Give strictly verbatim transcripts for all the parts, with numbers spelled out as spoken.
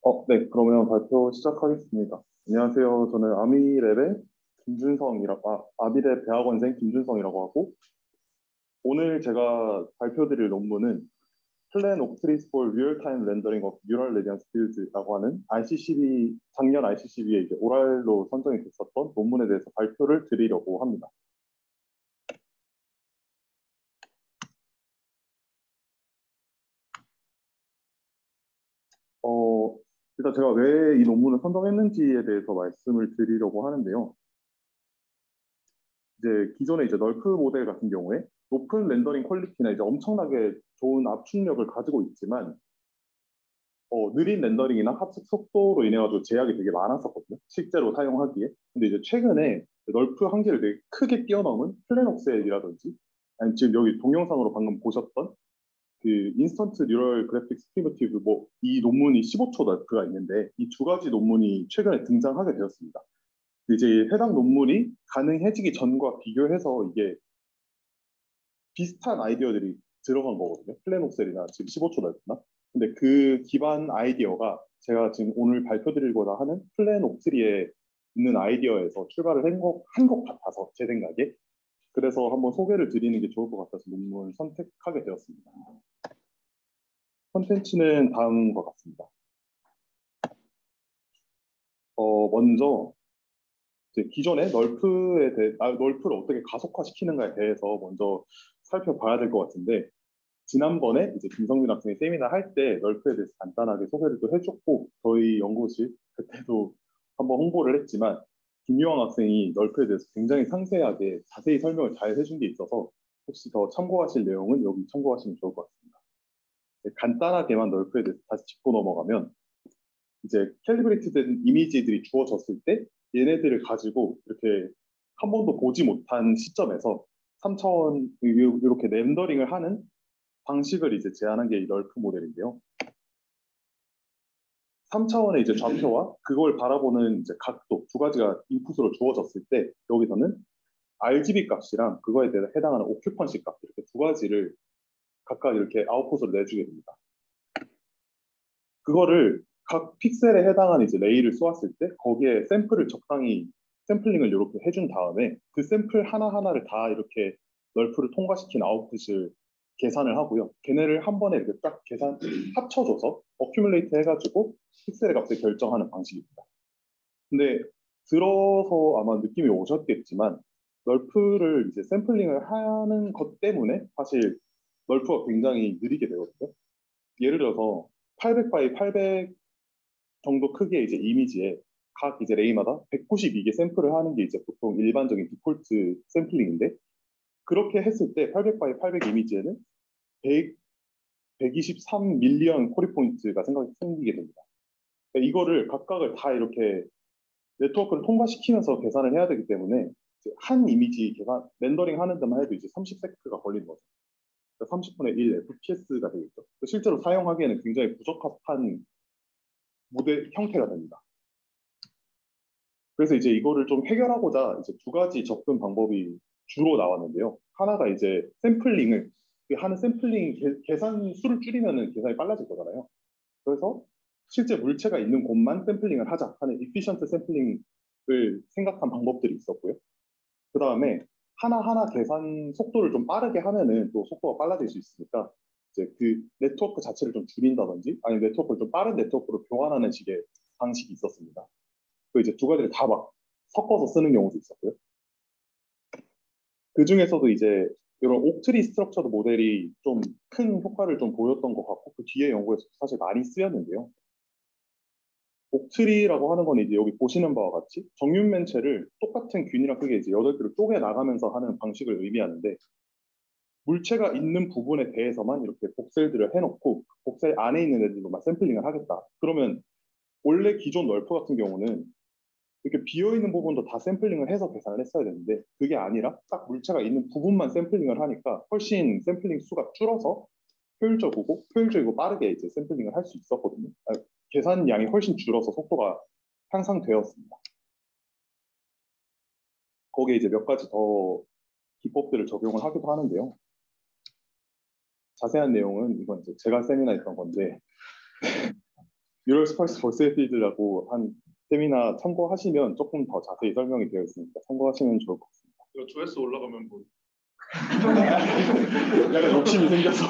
어, 네, 그러면 발표 시작하겠습니다. 안녕하세요. 저는 아미랩의 김준성이라고, 아, 아미랩 대학원생 김준성이라고 하고, 오늘 제가 발표드릴 논문은 Plan of Trees for Real-Time Rendering of Neural Radiance Fields라고 하는 아이씨씨비, 작년 아이씨씨비에 이제 오랄로 선정이 됐었던 논문에 대해서 발표를 드리려고 합니다. 어, 일단 제가 왜 이 논문을 선정했는지에 대해서 말씀을 드리려고 하는데요. 이제 기존의 이제 널프 모델 같은 경우에 높은 렌더링 퀄리티나 이제 엄청나게 좋은 압축력을 가지고 있지만 어, 느린 렌더링이나 합숙 속도로 인해 가지고 제약이 되게 많았었거든요. 실제로 사용하기에. 근데 이제 최근에 널프 한계를 되게 크게 뛰어넘은 플래녹셀이라든지 아니면 지금 여기 동영상으로 방금 보셨던 그 인스턴트 뉴럴 그래픽 프리미티브 뭐 이 논문이 십오 초 널프가 있는데 이 두 가지 논문이 최근에 등장하게 되었습니다. 이제 해당 논문이 가능해지기 전과 비교해서 이게 비슷한 아이디어들이 들어간 거거든요. 플래녹셀이나 지금 십오 초 넓나? 근데 그 기반 아이디어가 제가 지금 오늘 발표드리고자 하는 플래녹쓰리에 있는 아이디어에서 출발을 한 것, 한 것 같아서 제 생각에 그래서 한번 소개를 드리는 게 좋을 것 같아서 논문을 선택하게 되었습니다. 컨텐츠는 다음과 같습니다. 어, 먼저 이제 기존의 널프에 대해, 아, 널프를 어떻게 가속화시키는가에 대해서 먼저 살펴봐야 될 것 같은데 지난번에 이제 김성준 학생이 세미나 할 때 널프에 대해서 간단하게 소개를 또 해줬고 저희 연구실 그때도 한번 홍보를 했지만 김유황 학생이 널프에 대해서 굉장히 상세하게 자세히 설명을 잘 해준 게 있어서 혹시 더 참고하실 내용은 여기 참고하시면 좋을 것 같습니다. 네, 간단하게만 널프에 대해서 다시 짚고 넘어가면 이제 캘리브레이트된 이미지들이 주어졌을 때 얘네들을 가지고 이렇게 한 번도 보지 못한 시점에서 삼 차원 이렇게 렌더링을 하는 방식을 이제 제안한 게 이 널프 모델인데요. 삼 차원의 이제 좌표와 그걸 바라보는 이제 각도 두 가지가 인풋으로 주어졌을 때 여기서는 알지비 값이랑 그거에 대해 해당하는 오큐펀시 값 이렇게 두 가지를 각각 이렇게 아웃풋으로 내주게 됩니다. 그거를 각 픽셀에 해당하는 이제 레이를 쏘았을 때 거기에 샘플을 적당히 샘플링을 이렇게 해준 다음에 그 샘플 하나하나를 다 이렇게 널프를 통과시킨 아웃풋을 계산을 하고요. 걔네를 한 번에 이렇게 딱 계산 합쳐줘서 어큐뮬레이트 해가지고 픽셀의 값을 결정하는 방식입니다. 근데 들어서 아마 느낌이 오셨겠지만 널프를 이제 샘플링을 하는 것 때문에 사실 널프가 굉장히 느리게 되거든요. 예를 들어서 팔백 바이 팔백 정도 크기의 이제 이미지에 각 이제 레이마다 백구십이 개 샘플을 하는 게 이제 보통 일반적인 디폴트 샘플링인데 그렇게 했을 때 팔백 바이 팔백 이미지에는 백, 백이십삼 밀리언 코리 포인트가 생각, 생기게 됩니다. 그러니까 이거를 각각을 다 이렇게 네트워크를 통과시키면서 계산을 해야 되기 때문에 한 이미지 계산 렌더링 하는 데만 해도 이제 삼십 세컨드가 걸리는 거죠. 그러니까 삼십분의 일 에프피에스가 되겠죠. 실제로 사용하기에는 굉장히 부적합한 모델 형태가 됩니다. 그래서 이제 이거를 좀 해결하고자 이제 두 가지 접근 방법이 주로 나왔는데요. 하나가 이제 샘플링을 하는 샘플링 계, 계산 수를 줄이면은 계산이 빨라질 거잖아요. 그래서 실제 물체가 있는 곳만 샘플링을 하자 하는 이피션트 샘플링을 생각한 방법들이 있었고요. 그 다음에 하나하나 계산 속도를 좀 빠르게 하면은 또 속도가 빨라질 수 있으니까 이제 그 네트워크 자체를 좀 줄인다든지 아니면 네트워크를 좀 빠른 네트워크로 교환하는 식의 방식이 있었습니다. 그 이제 두 가지를 다 막 섞어서 쓰는 경우도 있었고요. 그 중에서도 이제 이런 옥트리 스트럭처드 모델이 좀 큰 효과를 좀 보였던 것 같고 그 뒤에 연구에서 사실 많이 쓰였는데요. 옥트리라고 하는 건 이제 여기 보시는 바와 같이 정육면체를 똑같은 균이랑 크게 이제 여덟 개로 쪼개 나가면서 하는 방식을 의미하는데 물체가 있는 부분에 대해서만 이렇게 복셀들을 해놓고 복셀 안에 있는 애들로만 샘플링을 하겠다. 그러면 원래 기존 널프 같은 경우는 이렇게 비어있는 부분도 다 샘플링을 해서 계산을 했어야 되는데 그게 아니라 딱 물체가 있는 부분만 샘플링을 하니까 훨씬 샘플링 수가 줄어서 효율적이고 효율적이고 빠르게 이제 샘플링을 할 수 있었거든요. 아니, 계산량이 훨씬 줄어서 속도가 향상되었습니다. 거기에 이제 몇 가지 더 기법들을 적용을 하기도 하는데요. 자세한 내용은 이건 이제 제가 세미나 했던 건데 유럴 스파이스 버스피드라고 한 세미나 참고하시면 조금 더 자세히 설명이 되어 있으니까 참고하시면 좋을 것 같습니다. 이거 조회수 올라가면 뭐 약간 욕심이 생겨서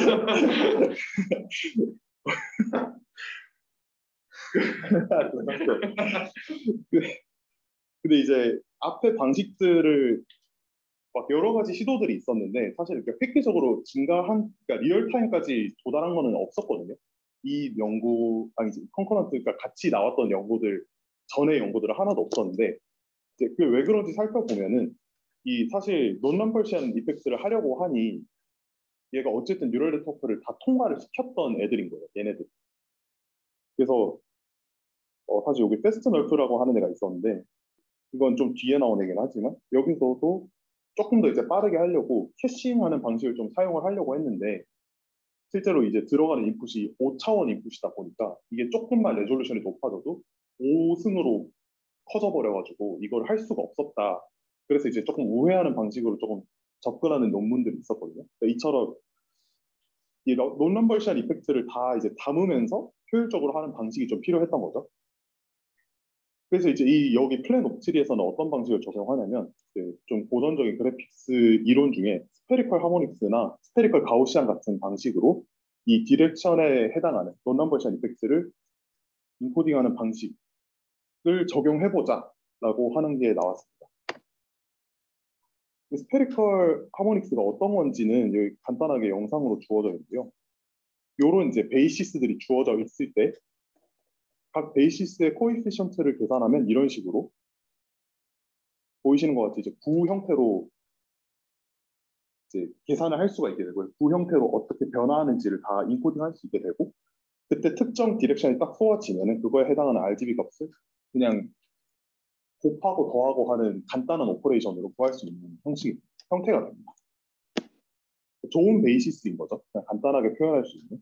근데 이제 앞에 방식들을 막 여러 가지 시도들이 있었는데 사실 이렇게 획기적으로 증가한 그러니까 리얼타임까지 도달한 거는 없었거든요. 이 연구 아니지 컨커런트 그러니까 같이 나왔던 연구들 전에 연구들은 하나도 없었는데 이제 그게 왜 그런지 살펴보면은 이 사실 논람벌시한 이펙트를 하려고 하니 얘가 어쨌든 뉴럴 네트워크를 다 통과를 시켰던 애들인 거예요. 얘네들. 그래서 어, 사실 여기 페스트 널프라고 하는 애가 있었는데 이건 좀 뒤에 나온 애긴 하지만 여기서도 조금 더 이제 빠르게 하려고 캐싱하는 방식을 좀 사용을 하려고 했는데 실제로 이제 들어가는 인풋이 오 차원 인풋이다 보니까 이게 조금만 레졸루션이 높아져도 오 승으로 커져버려가지고 이걸 할 수가 없었다. 그래서 이제 조금 우회하는 방식으로 조금 접근하는 논문들이 있었거든요. 그러니까 이처럼 이 논럼벌시한 이펙트를 다 이제 담으면서 효율적으로 하는 방식이 좀 필요했던 거죠. 그래서 이제 이 여기 플랜 옵트리에서는 어떤 방식을 적용하냐면 좀 고전적인 그래픽스 이론 중에 스페리컬 하모닉스나 스페리컬 가우시안 같은 방식으로 이 디렉션에 해당하는 논넘버션 이펙트를 인코딩하는 방식을 적용해보자라고 하는 게 나왔습니다. 스페리컬 하모닉스가 어떤 건지는 여기 간단하게 영상으로 주어져 있는데요. 이런 이제 베이시스들이 주어져 있을 때 각 베이시스의 코에피션트를 계산하면 이런 식으로 보이시는 것 같이 이제 구 형태로 이제 계산을 할 수가 있게 되고요. 구 형태로 어떻게 변화하는지를 다 인코딩할 수 있게 되고 그때 특정 디렉션이 딱 쏘아지면은 그거에 해당하는 알지비 값을 그냥 곱하고 더하고 하는 간단한 오퍼레이션으로 구할 수 있는 형식, 형태가 됩니다. 좋은 베이시스인 거죠. 그냥 간단하게 표현할 수 있는.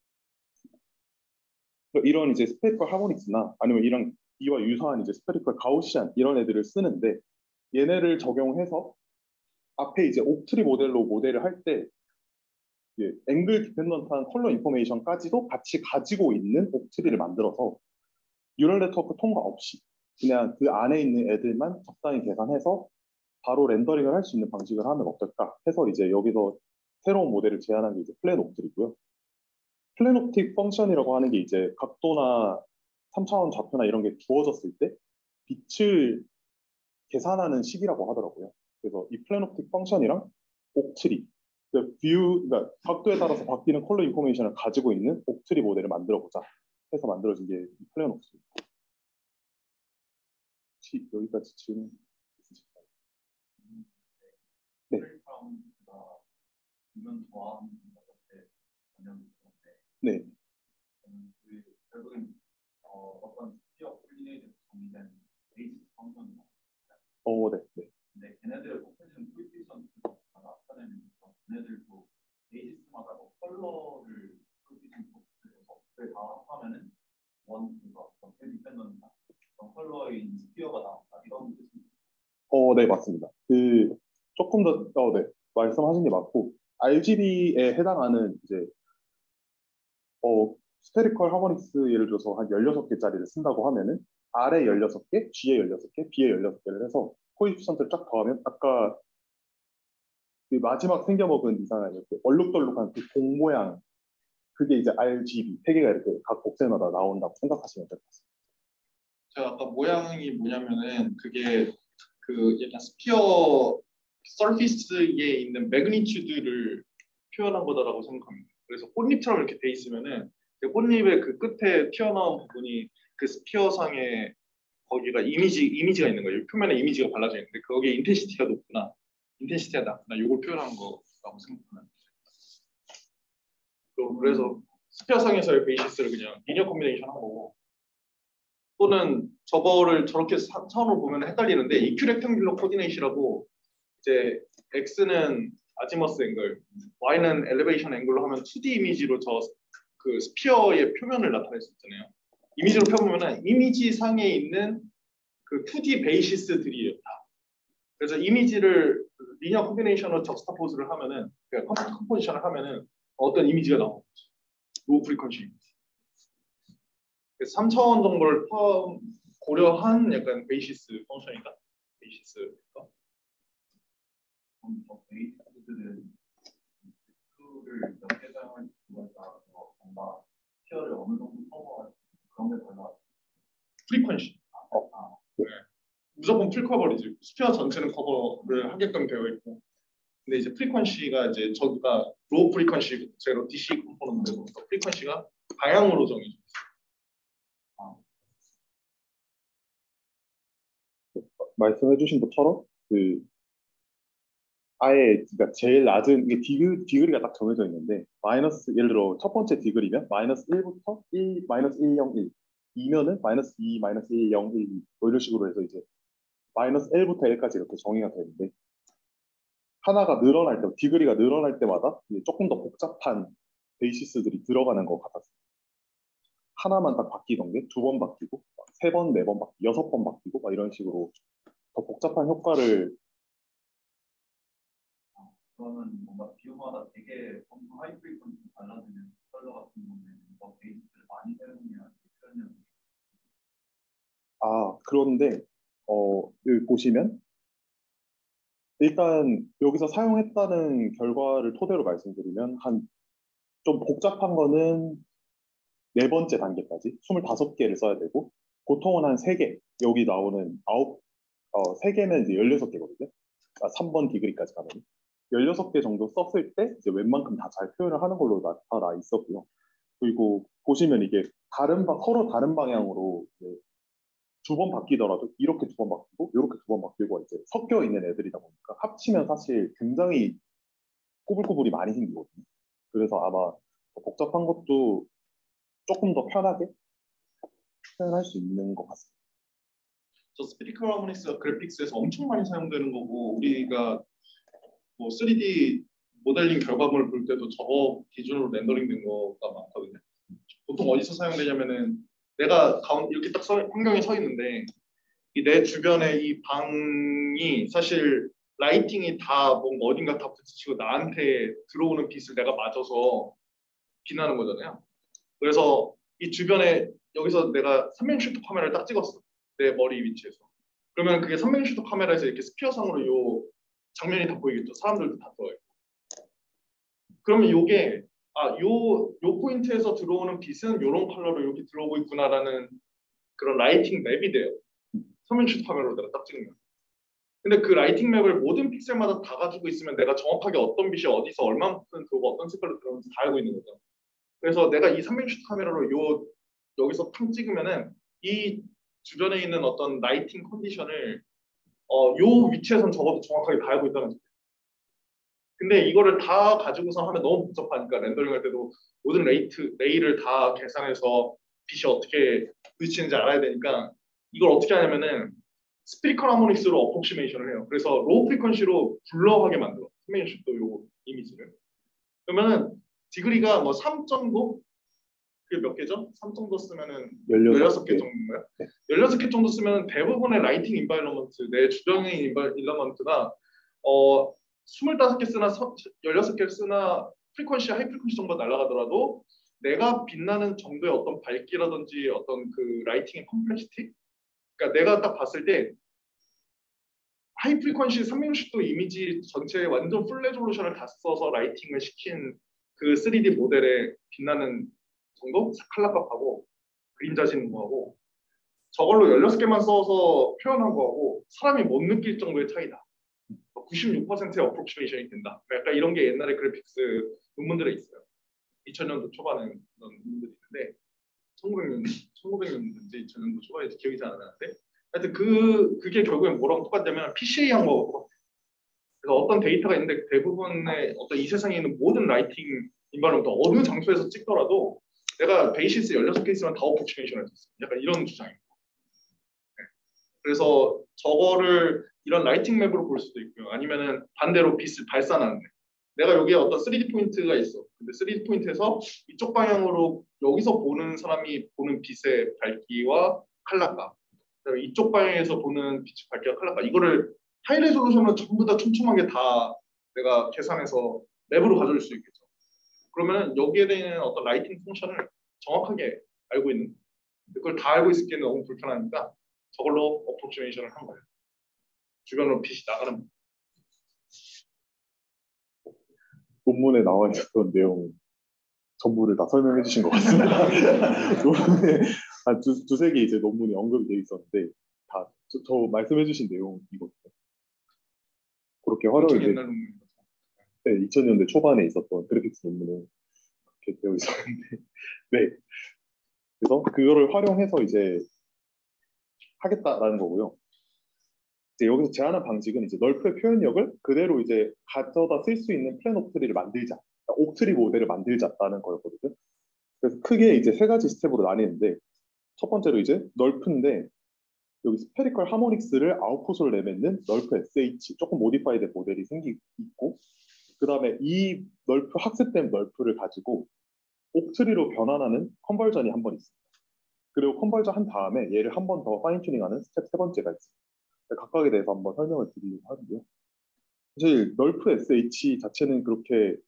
이런 이제 스페리컬 하모닉스나 아니면 이런 이와 유사한 이제 스페리컬 가우시안 이런 애들을 쓰는데 얘네를 적용해서 앞에 이제 옥트리 모델로 모델을 할 때 앵글 디펜던트한 컬러 인포메이션까지도 같이 가지고 있는 옥트리를 만들어서 뉴럴 네트워크 통과 없이 그냥 그 안에 있는 애들만 적당히 계산해서 바로 렌더링을 할 수 있는 방식을 하면 어떨까 해서 이제 여기서 새로운 모델을 제안한 게 이제 플랜 옵트리고요. 플랜 옵틱 펑션이라고 하는 게 이제 각도나 삼 차원 좌표나 이런 게 주어졌을 때 빛을 계산하는 식이라고 하더라고요. 그래서 이 플랜 옵틱 펑션이랑 옥트리, 그러니까 뷰, 그러니까 각도에 따라서 바뀌는 컬러 인포메이션을 가지고 있는 옥트리 모델을 만들어 보자 해서 만들어진 게 이 플랜 옵틱입니다. 혹시 여기까지 질문 있으실까요? 네. 네. 결국은 어, 어떤 스피어 콜리네이션 정의된 베이스 펑션이 어, 네. 네. 근데 걔네들의 포텐션 코에피션트가 나타내면서 걔네들도 베이시스마다 뭐 컬러를 코에피션트에서 그걸 다 합하면은 원 그거 어떤 디펜던트 어떤 컬러의 스피어가 나온다 이런 뜻입니다. 어, 네, 맞습니다. 그 조금 더, 어, 네, 말씀하신 게 맞고 알지비에 해당하는 이제 어, 스페리컬 하모닉스 예를 들어서 한 열여섯 개짜리를 쓴다고 하면은 R에 열여섯 개, G에 열여섯 개, B에 열여섯 개를 해서 코에피션트를 쫙 더하면 아까 그 마지막 생겨먹은 이상한 이렇게 얼룩덜룩한 그 공 모양 그게 이제 알지비 세 개가 이렇게 각 곡선마다 나온다고 생각하시면 될 것 같습니다. 제가 아까 모양이 뭐냐면은 그게 그 약간 스피어 서피스에 있는 매그니튜드를 표현한 거다라고 생각합니다. 그래서 꽃잎처럼 이렇게 돼 있으면은 꽃잎의 그 끝에 튀어나온 부분이 그 스피어 상에 거기가 이미지 이미지가 있는 거예요. 표면에 이미지가 발라져 있는데 거기에 인텐시티가 높구나, 인텐시티가 낮구나 이걸 표현한 거라고 생각합니다. 그래서 스피어 상에서의 베이시스를 그냥 리니어 콤비네이션 한 거고. 또는 저거를 저렇게 차원으로 보면 헷갈리는데 이큐 렉탱귤러 코디네이션이라고 이제 X는 아지머스 앵글, Y는 엘리베이션 앵글로 하면 투 디 이미지로 저 그 스피어의 표면을 나타낼 수 있잖아요. 이미지로 펴보면은 이미지 상에 있는 그 투 디 베이시스들이에요. 다. 그래서 이미지를 리니어 콤비네이션으로 적스타포즈를 하면은 그러니까 컴포지션을 하면은 어떤 이미지가 나오는 거죠. 로우 프리퀀시 이미지. 삼 차원 정도를 포함 고려한 약간 베이시스 펑션이다. 베이시스. 베이스들은 를 몇 개 사용할지 그거에 따라서 뭔가 스피어를 어느 정도 커버할 그런 게 달라. 프리퀀시. 어. 아. 네. 무조건 풀 커버리지. 스피어 전체는 커버를 하게끔 되어 있고. 근데 이제 프리퀀시가 이제 저기가 로우 프리퀀시 제로 디씨 컴포넌트에서 프리퀀시가 방향으로 정해져 있어요. 아. 말씀해주신 것처럼 그 아예 그러니까 제일 낮은 이게 디그, 디그리가 딱 정해져 있는데 마이너스 예를 들어 첫 번째 디그리면 마이너스 일부터 일, 마이너스 백일, 이면은 마이너스 이, 마이너스 일, 영, 일, 이 뭐 이런 식으로 해서 이제 마이너스 일부터 일까지 이렇게 정의가 되는데 하나가 늘어날 때 디그리가 늘어날 때마다 이제 조금 더 복잡한 베이시스들이 들어가는 것 같았어요. 하나만 딱 바뀌던 게 두 번 바뀌고 세 번, 네 번 바뀌고 여섯 번 바뀌고 막 이런 식으로 더 복잡한 효과를 그러면 뭔가 비용마다 되게 엄청 하이 프리퀀시 달라지는 컬러 같은 경우에는 뭐 베이스를 많이 사용해야 표현력이. 아 그런데 어 여기 보시면 일단 여기서 사용했다는 결과를 토대로 말씀드리면 한 좀 복잡한 거는 네 번째 단계까지 스물다섯 개를 써야 되고 보통은 한 세 개 여기 나오는 아홉 어, 세 개는 이제 열여섯 개거든요. 아, 삼 번 디그리까지 가면 열여섯 개 정도 썼을 때 이제 웬만큼 다 잘 표현을 하는 걸로 나타나 있었고요. 그리고 보시면 이게 다른 방 서로 다른 방향으로 두 번 바뀌더라도 이렇게 두 번 바뀌고 이렇게 두 번 바뀌고 이제 섞여 있는 애들이다 보니까 합치면 사실 굉장히 꼬불꼬불이 많이 생기거든요. 그래서 아마 복잡한 것도 조금 더 편하게 표현할 수 있는 것 같습니다. 저 스피리컬 하모닉스가 그래픽스에서 엄청 많이 사용되는 거고 우리가 뭐 쓰리디 모델링 결과물을 볼 때도 저거 기준으로 렌더링된 거가 많거든요. 보통 어디서 사용되냐면은 내가 가운 이렇게 딱 서, 환경에 서 있는데 이 내 주변에 이 방이 사실 라이팅이 다 뭔가 어딘가 다 부딪히고 나한테 들어오는 빛을 내가 맞아서 빛나는 거잖아요. 그래서 이 주변에 여기서 내가 삼 명 슈터 카메라를 딱 찍었어. 내 머리 위치에서. 그러면 그게 삼 명 슈터 카메라에서 이렇게 스피어상으로 요 장면이 다 보이겠죠. 사람들도 다 들어있고. 그러면 요게 아, 요, 요 포인트에서 들어오는 빛은 요런 컬러로 이렇게 들어오고 있구나라는 그런 라이팅 맵이 돼요. 삼 명 슈터 카메라로 내가 딱 찍으면. 근데 그 라이팅 맵을 모든 픽셀마다 다 가지고 있으면 내가 정확하게 어떤 빛이 어디서 얼마만큼 들어오고 어떤 색깔로 들어오는지 다 알고 있는 거죠. 그래서 내가 이 삼 명 슈터 카메라로 요 여기서 탕 찍으면은 이 주변에 있는 어떤 라이팅 컨디션을 어, 요 위치에선 적어도 정확하게 다 알고 있다는 거죠. 근데 이거를 다 가지고서 하면 너무 복잡하니까 렌더링 할 때도 모든 레이트, 레이를 다 계산해서 빛이 어떻게 부딪히는지 알아야 되니까 이걸 어떻게 하냐면은 스피리컬 하모닉스로 어프록시메이션을 해요. 그래서 로우 프리퀀시로 블러하게 만들어. 스메이션도 요 이미지를. 그러면은 디그리가 뭐 삼 정도? 그게 몇 개죠? 삼 정도 쓰면은 열여섯 개 정도인가요? 네. 열여섯 개 정도 쓰면 대부분의 라이팅 인바이러먼트, 내 주변에 있는 인바이러먼트가 어 스물다섯 개 쓰나 열여섯 개 쓰나 프리퀀시, 하이 프리퀀시 정도 날아가더라도 내가 빛나는 정도의 어떤 밝기라든지 어떤 그 라이팅의 컴플렉시티? 그러니까 내가 딱 봤을 때 하이 프리퀀시 삼백육십 도 이미지 전체에 완전 풀 레졸루션을 다 써서 라이팅을 시킨 그 쓰리디 모델에 빛나는 정도? 칼라값하고 그림자 지는 거하고 저걸로 열여섯 개만 써서 표현한 거하고 사람이 못 느낄 정도의 차이다. 구십육 퍼센트의 어프록시메이션이 된다. 약간 이런 게 옛날에 그래픽스 논문들에 있어요. 이천 년도 초반에 그런 논문들이 있는데 천구백 년, 천구백 년인지 이천 년도 초반인지 기억이 잘 안 나는데 하여튼 그, 그게 결국엔 뭐랑 똑같냐면 피씨에이 항목하고 똑같아요. 그래서 어떤 데이터가 있는데 대부분의 어떤 이 세상에 있는 모든 라이팅 인바이러먼트 어느 장소에서 찍더라도 내가 베이시스 열여섯 개 있으면 다 어프록시메이션을 했었어요. 약간 이런 주장입니다. 네. 그래서 저거를 이런 라이팅 맵으로 볼 수도 있고요. 아니면은 반대로 빛을 발산하는데 내가 여기에 어떤 쓰리디 포인트가 있어. 근데 쓰리디 포인트에서 이쪽 방향으로 여기서 보는 사람이 보는 빛의 밝기와 컬러감 그다음에 이쪽 방향에서 보는 빛의 밝기와 컬러감 이거를 하이 레졸루션으로 전부 다 촘촘하게 다 내가 계산해서 맵으로 가져올 수 있겠죠. 그러면 여기에 대한 어떤 라이팅 펑션을 정확하게 알고 있는 그걸 다 알고 있기는 너무 불편하니까 저걸로 어프로치메이션을 한 거예요. 주변으로 빛이 나가는. 논문에 나와 있었던 내용 전부를 다 설명해 주신 것 같습니다. 논문에 한 두, 두세 개 이제 논문이 언급이 돼 있었는데 다 저, 저 말씀해 주신 내용이거든요. 그렇게 활용이 엄청 돼, 옛날 논문이라서. 네, 이천 년대 초반에 있었던 그래픽스 논문에 그렇게 되어 있었는데 네. 그래서 그거를 활용해서 이제 하겠다라는 거고요. 이제 여기서 제안한 방식은 이제 널프의 표현력을 그대로 이제 가져다 쓸 수 있는 플랜 옥트리를 만들자, 그러니까 옥트리 모델을 만들자라는 거였거든요. 그래서 크게 이제 세 가지 스텝으로 나뉘는데 첫 번째로 이제 널프인데 여기 스페리컬 하모닉스를 아웃풋으로 내뱉는 널프 에스에이치 조금 모디파이드 모델이 생기고 그 다음에 이 널프 학습된 널프를 가지고 옥트리로 변환하는 컨버전이 한 번 있습니다. 그리고 컨버전 한 다음에 얘를 한 번 더 파인 튜닝하는 스텝 세 번째가 있습니다. 각각에 대해서 한번 설명을 드리려고 하는데요. 사실 널프 에스에이치 자체는 그렇게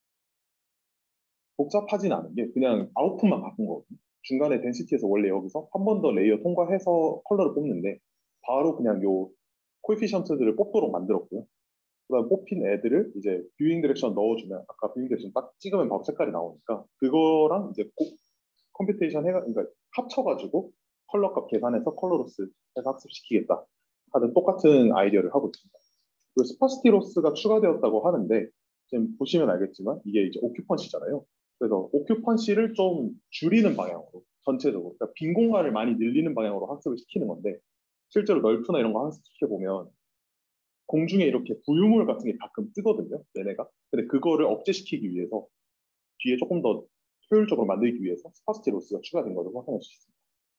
복잡하진 않은 게 그냥 아웃풋만 바꾼 거거든요. 중간에 덴시티에서 원래 여기서 한 번 더 레이어 통과해서 컬러를 뽑는데 바로 그냥 요 코에피션트들을 뽑도록 만들었고요. 그다음 뽑힌 애들을 이제 뷰잉 디렉션 넣어주면 아까 뷰잉 디렉션 딱 찍으면 바로 색깔이 나오니까 그거랑 이제 꼭 컴퓨테이션 해가 그러니까 합쳐가지고 컬러 값 계산해서 컬러로스 해서 학습시키겠다 하는 똑같은 아이디어를 하고 있습니다. 그리고 스파시티로스가 추가되었다고 하는데 지금 보시면 알겠지만 이게 이제 오큐펀시잖아요. 그래서 오큐펀시를 좀 줄이는 방향으로 전체적으로 그러니까 빈 공간을 많이 늘리는 방향으로 학습을 시키는 건데 실제로 널프나 이런 거 학습시켜 보면 공중에 이렇게 부유물 같은 게 가끔 뜨거든요. 얘네가. 근데 그거를 억제시키기 위해서 뒤에 조금 더 효율적으로 만들기 위해서 스파시티로스가 추가된 것으로 확인할 수 있습니다.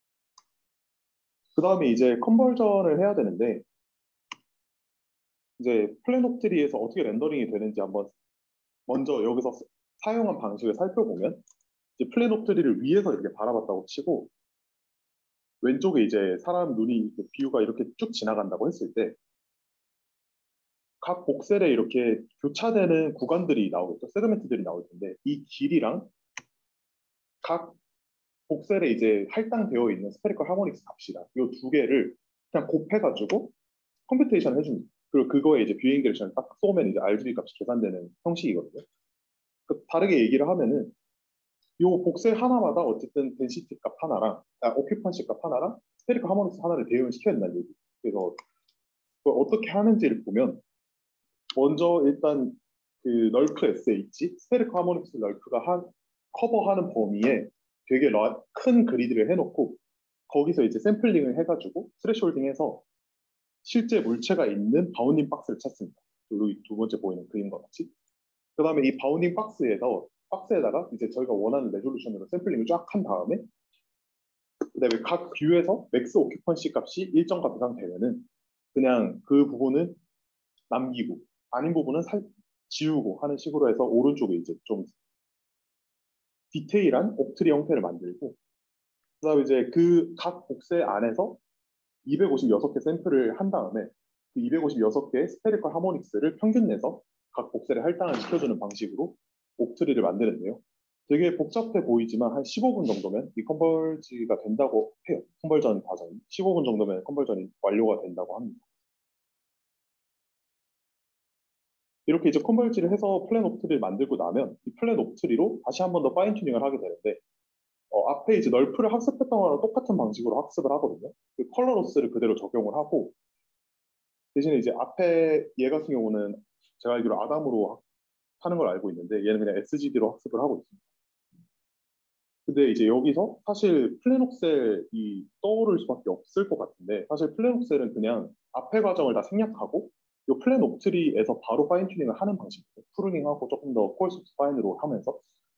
그 다음에 이제 컨버전을 해야 되는데 이제 플랜옵트리에서 어떻게 렌더링이 되는지 한번 먼저 여기서 사용한 방식을 살펴보면 이제 플랜옵트리를 위에서 이렇게 바라봤다고 치고 왼쪽에 이제 사람 눈이 뷰가 이렇게 쭉 지나간다고 했을 때 각 복셀에 이렇게 교차되는 구간들이 나오겠죠. 세그멘트들이 나올 텐데 이 길이랑 각 복셀에 이제 할당되어 있는 스페리컬 하모닉스 값이랑 이 두 개를 그냥 곱해가지고 컴퓨테이션 해줍니다. 그리고 그거에 이제 뷰잉 디렉션을 딱 쏘면 이제 알지비 값이 계산되는 형식이거든요. 그 다르게 얘기를 하면은 이 복셀 하나마다 어쨌든 덴시티 값 하나랑 아, 오큐펀시 값 하나랑 스페리컬 하모닉스 하나를 대응을 시켜야 된다는 얘기. 그래서 그걸 어떻게 하는지를 보면 먼저 일단 그 널프 에스에이치 스페리컬 하모닉스 널프가 한 커버하는 범위에 되게 라, 큰 그리드를 해놓고 거기서 이제 샘플링을 해가지고 스레시홀딩해서 실제 물체가 있는 바운딩 박스를 찾습니다. 여기 두 번째 보이는 그림과 같이. 그 다음에 이 바운딩 박스에서 박스에다가 이제 저희가 원하는 레졸루션으로 샘플링을 쫙 한 다음에 그다음에 각 뷰에서 맥스 오큐펀시 값이 일정 값 이상 되면은 그냥 그 부분은 남기고 아닌 부분은 살, 지우고 하는 식으로 해서 오른쪽에 이제 좀 디테일한 옥트리 형태를 만들고 그다음에 이제 그 각 복세 안에서 이백오십육 개 샘플을 한 다음에 그 이백오십육 개의 스페리컬 하모닉스를 평균 내서 각 복셀에 할당을 시켜주는 방식으로 옥트리를 만드는데요. 되게 복잡해 보이지만 한 십오 분 정도면 이 컨버지가 된다고 해요. 컨버전 과정이. 십오 분 정도면 컨버전이 완료가 된다고 합니다. 이렇게 이제 컨버지를 해서 플랜 옥트리를 만들고 나면 이 플랜 옥트리로 다시 한 번 더 파인 튜닝을 하게 되는데 어, 앞에 이제 널프를 학습했던 거랑 똑같은 방식으로 학습을 하거든요. 그 컬러 로스를 그대로 적용을 하고 대신에 이제 앞에 얘 같은 경우는 제가 알기로 아담으로 하는 걸 알고 있는데 얘는 그냥 에스지디로 학습을 하고 있습니다. 근데 이제 여기서 사실 플래녹셀이 떠오를 수밖에 없을 것 같은데 사실 플래녹셀은 그냥 앞에 과정을 다 생략하고 이 플랜 옥트리에서 바로 파인 튜닝을 하는 방식이에요. 프루닝하고 조금 더 콜스 파인으로 하면서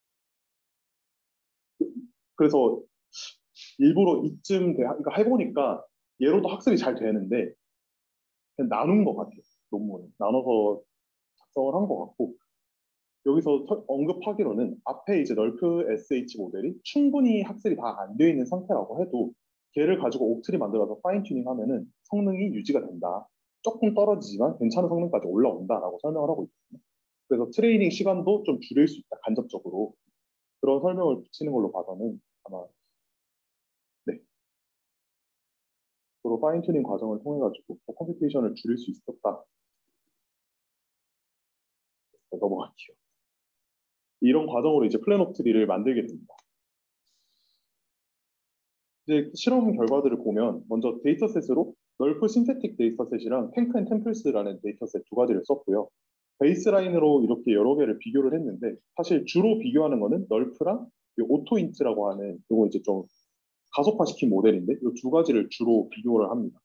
그래서 일부러 이쯤 돼, 그러니까 해보니까 얘로도 학습이 잘 되는데 그냥 나눈 것 같아요. 논문을 나눠서 작성을 한 것 같고 여기서 언급하기로는 앞에 이제 널프 에스에이치 모델이 충분히 학습이 다 안 되어 있는 상태라고 해도 걔를 가지고 옥트리 만들어서 파인 튜닝 하면은 성능이 유지가 된다. 조금 떨어지지만 괜찮은 성능까지 올라온다라고 설명을 하고 있거든요. 그래서 트레이닝 시간도 좀 줄일 수 있다. 간접적으로 그런 설명을 붙이는 걸로 봐서는 아마 네 그리고 파인 튜닝 과정을 통해 가지고 컴퓨테이션을 줄일 수 있었다. 넘어갈게요. 이런 과정으로 이제 플랜 오프 트리를 만들게 됩니다. 이제 실험 결과들을 보면 먼저 데이터셋으로 널프 신테틱 데이터셋이랑 탱크 앤 템플스라는 데이터셋 두 가지를 썼고요. 베이스라인으로 이렇게 여러 개를 비교를 했는데 사실 주로 비교하는 거는 널프랑 오토인트라고 하는 이거 이제 좀 가속화시킨 모델인데 이 두 가지를 주로 비교를 합니다.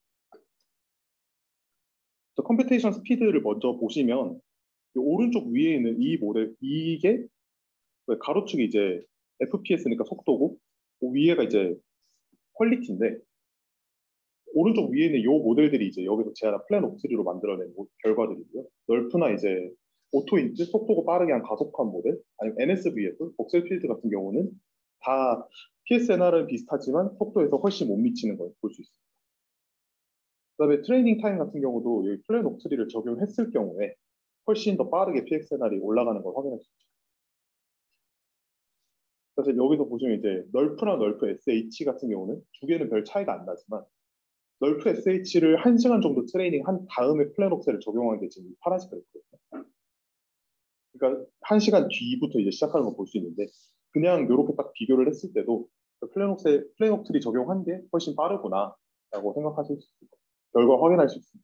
컴퓨테이션 스피드를 먼저 보시면 오른쪽 위에 있는 이 모델 이게 가로축이 이제 에프피에스니까 속도고 위에가 이제 퀄리티인데 오른쪽 위에 있는 이 모델들이 이제 여기서 제안한 플랜 오프 트리로 만들어낸 결과들이고요. 널프나 이제 오토인트 속도가 빠르게 한 가속한 모델 아니면 엔에스브이에프 복셀 필드 같은 경우는 다 피에스엔알은 비슷하지만 속도에서 훨씬 못 미치는 걸 볼 수 있습니다. 그다음에 트레이닝 타임 같은 경우도 여기 플랜 오프 트리를 적용했을 경우에 훨씬 더 빠르게 피엑스엔알이 올라가는 걸 확인할 수 있죠. 사실 여기서 보시면 이제 널프랑 널프 에스에이치 같은 경우는 두 개는 별 차이가 안 나지만 널프 에스에이치를 한 시간 정도 트레이닝 한 다음에 플랜 옵셀을 적용한 게 지금 파란색으로 있거든요. 그러니까 한 시간 뒤부터 이제 시작하는 걸 볼 수 있는데 그냥 이렇게 딱 비교를 했을 때도 플랜 옵셀, 플랜 옵셀이 적용한 게 훨씬 빠르구나라고 생각하실 수 있습니다. 결과 확인할 수 있습니다.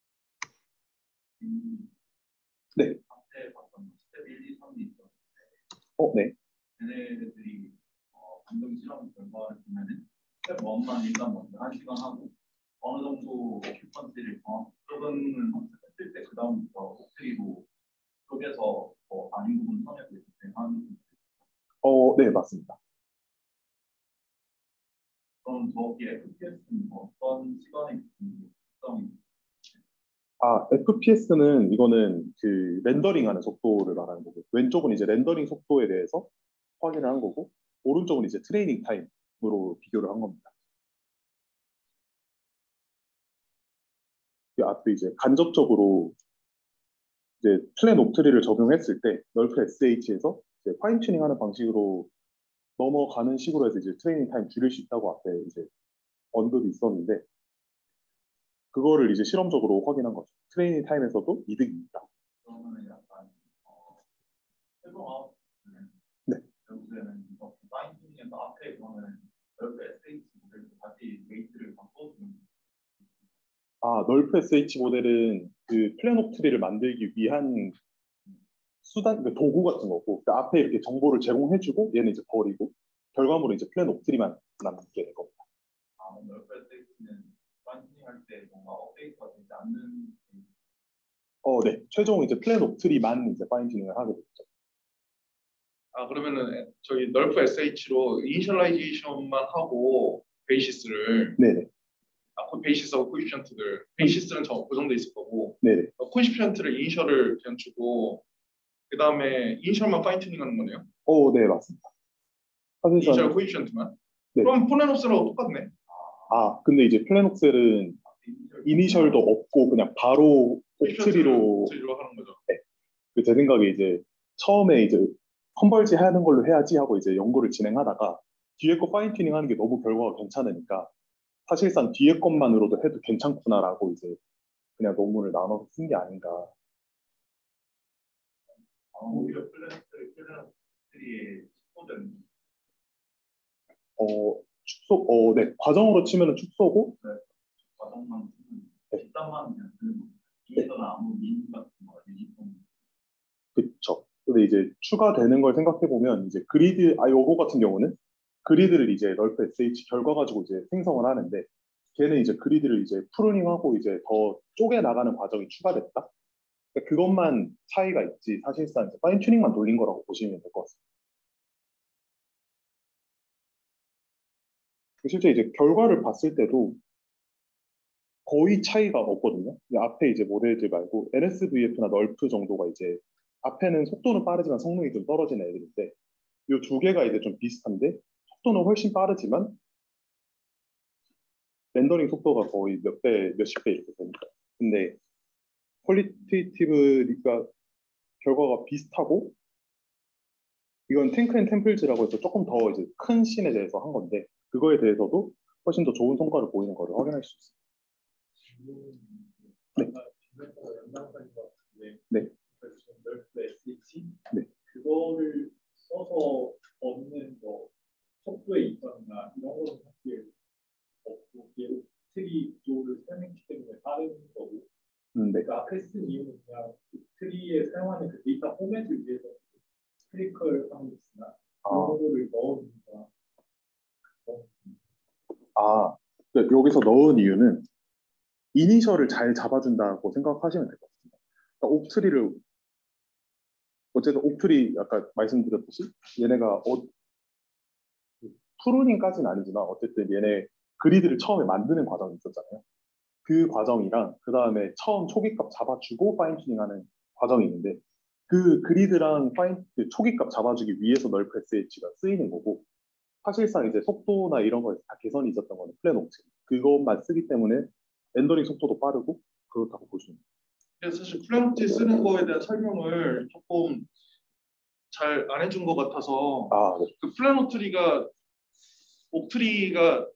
음, 네. 앞에 봤던 스텝 일, 이, 삼이 있었는데 어, 네. 얘네들이 어, 방금 실험 결과를 보면은 스텝 일만 일단 먼저 한 시간 하고 어느 정도 오큐펀시를 정확히 조금은 학습했을 때 그 다음부터 옥트리로 쪼개서 어, 아닌 부분 선에서 이렇게 하는. 어, 네, 맞습니다. 그럼 저기 에프피에스는 어떤 시간에 특성이? 아, 에프피에스는 이거는 그 렌더링하는 속도를 말하는 거고 왼쪽은 이제 렌더링 속도에 대해서 확인을 한 거고 오른쪽은 이제 트레이닝 타임으로 비교를 한 겁니다. 이 앞에 이제 간접적으로 이제 플랜 옵트리를 적용했을 때 널프 에스에이치에서 이제 파인 튜닝하는 방식으로 넘어가는 식으로 해서 이제 트레이닝 타임 줄일 수 있다고 앞에 이제 언급이 있었는데 그거를 이제 실험적으로 확인한 거죠. 트레이닝 타임에서도 이득입니다. 그러면 약간 어, 최종 아웃 네. 결국에는 이거 파인 튜닝에서 앞에 그러면 널프 에스에이치 모델도 다시 웨이트를 바꿔주는. 아, 널프 에스에이치 모델은 그 플랜 옵트리를 만들기 위한 수단, 그 도구 같은 거고 그 앞에 이렇게 정보를 제공해주고 얘는 이제 버리고 결과물은 이제 플랜 옵트리만 남게 될 겁니다. 아, 널프 에스에이치는 파인 튜닝 할 때 뭔가 업데이트가 되지 않는. 어, 네. 최종 이제 플랜 옵트리만 이제 파인 튜닝을 하게 되죠. 아 그러면은 저희 널프 에스에이치로 이니셜라이제이션만 하고 베이시스를 네네. 아, 그 베이시스하고 코이피션트들 베이시스는 저 고정돼 있을 거고 네네. 코이피션트를 이니셜을 그냥 주고 그 다음에 이니셜만 파인 튜닝하는 거네요. 오, 네, 맞습니다. 이니셜 사실상 코이피션트만. 네. 그럼 플래노스랑 똑같네. 아, 근데 이제 플랜옥셀은 이니셜도 없고 그냥 바로 옵트리로 옵트리로 하는 거죠. 네. 그 제 생각에 이제 처음에 이제 컨벌지 하는 걸로 해야지 하고 이제 연구를 진행하다가 뒤에 거 파인 튜닝 하는 게 너무 결과가 괜찮으니까 사실상 뒤에 것만으로도 해도 괜찮구나라고 이제 그냥 논문을 나눠서 쓴 게 아닌가. 아, 오히려 플래너들이 플래너들이 축소된. 어, 축소, 어, 네. 과정으로 치면은 축소고, 네, 과정만 쓰는 네. 뒷단만 그냥 쓰는 거. 뒤에서는 아무 민 같은 거 유니폼. 그쵸. 근데 이제 추가되는 걸 생각해 보면 이제 그리드, 아, 요거 같은 경우는 그리드를 이제 널프 에스에이치 결과 가지고 이제 생성을 하는데 걔는 이제 그리드를 이제 프루닝하고 이제 더 쪼개 나가는 과정이 추가됐다. 그러니까 그것만 차이가 있지 사실상 파인 튜닝만 돌린 거라고 보시면 될 것 같습니다. 실제 이제 결과를 봤을 때도 거의 차이가 없거든요. 앞에 이제 모델들 말고 엔에스브이에프나 널프 정도가 이제 앞에는 속도는 빠르지만 성능이 좀 떨어지는 애들인데 이 두 개가 이제 좀 비슷한데 속도는 훨씬 빠르지만 렌더링 속도가 거의 몇 배, 몇십 배 이렇게 되니까. 근데 퀄리테이티브니까 결과가 비슷하고 이건 탱크 앤 템플즈라고 해서 조금 더 이제 큰 씬에 대해서 한 건데 그거에 대해서도 훨씬 더 좋은 성과를 보이는 거를 확인할 수 있습니다. 네. 네. 네. 그거를 써서 얻는 뭐 속도의 이점이나 이런 거는 사실 없고 트리 구조를 설명했기 때문에 빠른 거고. 음, 네. 그 앞에 쓴 이유는 그냥 그 트리에 사용하는 그 데이터 포맷을 위해서 스피리컬 하모닉스나 그런 거를 넣으니까. 아, 네, 여기서 넣은 이유는 이니셜을 잘 잡아준다고 생각하시면 될 것 같습니다. 그러니까 옥트리를 어쨌든 옥트리 아까 말씀드렸듯이 얘네가 어, 프루닝까지는 아니지만 어쨌든 얘네 그리드를 처음에 만드는 과정이 있었잖아요. 그 과정이랑 그 다음에 처음 초기값 잡아주고 파인튜닝하는 과정이 있는데 그 그리드랑 파인 그 초기값 잡아주기 위해서 널프 에스에이치가 쓰이는 거고 사실상 이제 속도나 이런 거에 다 개선이 있었던 거는 플랜 옥트리 그것만 쓰기 때문에 렌더링 속도도 빠르고 그렇다고 보시면 돼요. 그래서 사실 플랜옥티 쓰는 거에 대한 설명을 조금 잘 안 해준 것 같아서 아, 네. 그 플랜 옥트리가 옥트리가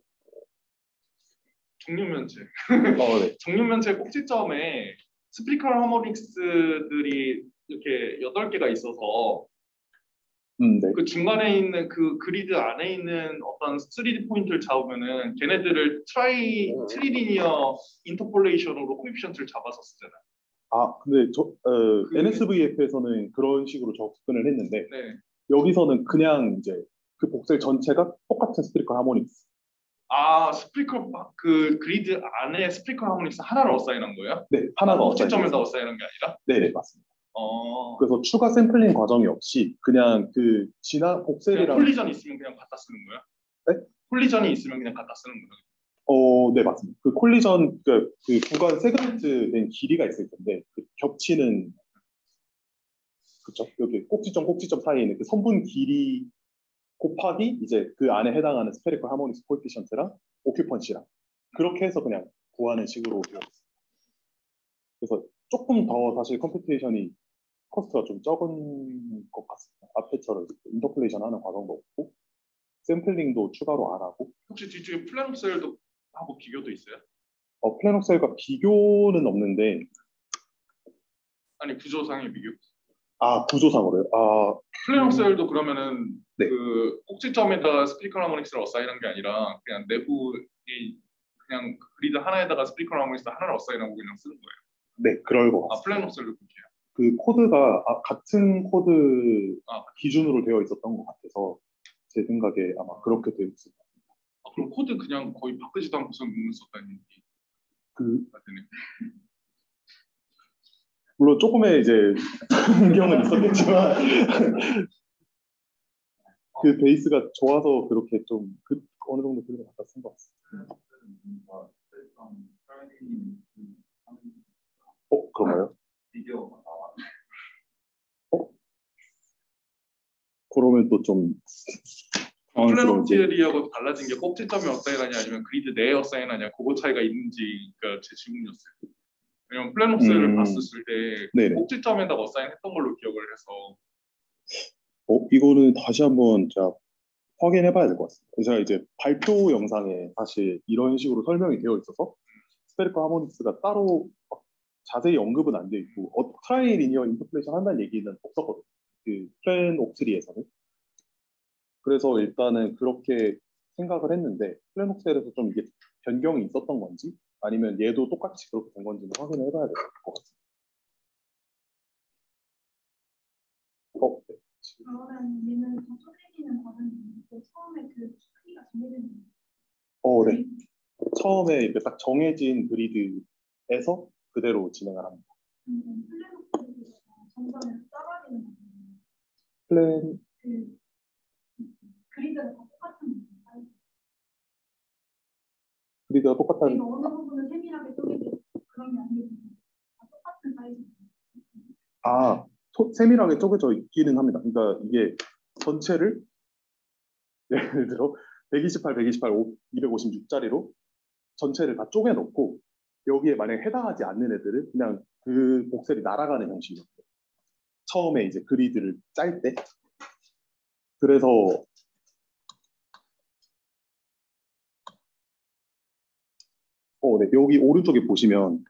정육면체 어, 네. 정육면체 꼭지점에 스피리컬 하모닉스들이 이렇게 여덟 개가 있어서 음, 네. 그 중간에 있는 그 그리드 안에 있는 어떤 쓰리디 포인트를 잡으면은 걔네들을 트라이 트리리니어 인터폴레이션으로 코에피션트를 잡아서 쓰잖아요. 아, 근데 저 어, 그- 엔에스브이에프에서는 그런 식으로 접근을 했는데 네. 여기서는 그냥 이제 그 복셀 전체가 똑같은 스피리컬 하모닉스. 아 스피리컬 그 그리드 안에 스피리컬 하모닉스 하나를 어사인한 거예요? 네, 하나가 꼭지점에다 어사인이 어사인한 게 아니라? 네, 네, 맞습니다. 어. 그래서 추가 샘플링 과정이 없이 그냥 그 지나 그냥 복셀이랑 콜리전이 있으면 그냥 갖다 쓰는 거야? 네? 콜리전이 있으면 그냥 갖다 쓰는 거야? 어, 네, 맞습니다. 그 콜리전 그, 그 구간 세그먼트된 길이가 있을 텐데 그 겹치는 그쵸? 여기 꼭지점 꼭지점 사이에 있는 그 선분 길이 곱하기 이제 그 안에 해당하는 스페리컬 하모닉스 코에피션트랑 오큐펀시랑 그렇게 해서 그냥 구하는 식으로 되어 있습니다. 그래서 조금 더 사실 컴퓨테이션이 코스트가 좀 적은 것 같습니다. 앞에처럼 인터폴레이션 하는 과정도 없고 샘플링도 추가로 안 하고 혹시 뒤쪽에 플랜옥셀도 하고 비교도 있어요? 어, 플래녹셀과 비교는 없는데 아니 구조상의 비교? 아 구조상으로요? 아 플래녹셀도 그러면은 네. 그 꼭지점에다가 스피리컬 하모닉스를 어사인한 게 아니라 그냥 내부에 그냥 그리드 하나에다가 스피리컬 하모닉스 하나를 어사인하고 그냥 쓰는 거예요. 네, 그럴 것 아 같습니다. 플래녹셀도 그렇게 해요. 그 코드가 아, 같은 코드 아, 기준으로 되어 있었던 것 같아서 제 생각에 아마 그렇게 되어 있을 것 같습니다. 아, 그럼 코드 그냥 거의 바꾸지도 않고서 문을 썼다는 얘기 그 같으네. 물론 조금의 이제 변경은 있었겠지만 그 베이스가 좋아서 그렇게 좀 그 어느 정도 그대로 갖다 쓴 것 같습니다. 어 그런가요? 어 그러면 또 좀 당황스러운데 플래녹셀이하고 달라진 게 꼭지점이 어사인하냐 아니면 그리드 내에 어사인하냐 그거 차이가 있는지가 제 질문이었어요. 왜냐면 플래녹셀을 음, 봤었을 때 네네. 꼭지점에다 어사인했던 걸로 기억을 해서 어 이거는 다시 한번 제가 확인해봐야 될 것 같습니다. 제가 이제 발표 영상에 사실 이런 식으로 설명이 되어 있어서 스페리컬 하모닉스가 따로 막 자세히 언급은 안 되어 있고 어, 트라이 리니어 인터폴레이션 한다는 얘기는 없었거든요. 그 플랜 옥트리에서는. 그래서 일단은 그렇게 생각을 했는데 플랜 옥셀에서 좀 이게 변경이 있었던 건지 아니면 얘도 똑같이 그렇게 된 건지는 확인을 해봐야 될 것 같습니다. 어, 네. 그러면 얘는 더 쪼개지는 과정이 있고 처음에 그 크기가 정해지는 거예요. 어, 네. 처음에 이렇게 딱 정해진 그리드에서 그대로 진행을 합니다. 음, 플래닛에서 점점 떨어지는 거예요. 플랜 그 그리드가 다 똑같은 거예요. 그리드가 똑같다는 그리고 어느 부분은 세밀하게 쪼개지고 그런 게 아니고 다 똑같은 사이즈. 아 소- 세밀하게 쪼개져 있기는 합니다. 그러니까 이게 전체를 예를 들어 백이십팔, 백이십팔, 이백오십육짜리로 전체를 다 쪼개놓고 여기에 만약에 해당하지 않는 애들은 그냥 그 복셀이 날아가는 형식이었어요. 처음에 이제 그리드를 짤 때. 그래서 어, 네. 여기 오른쪽에 보시면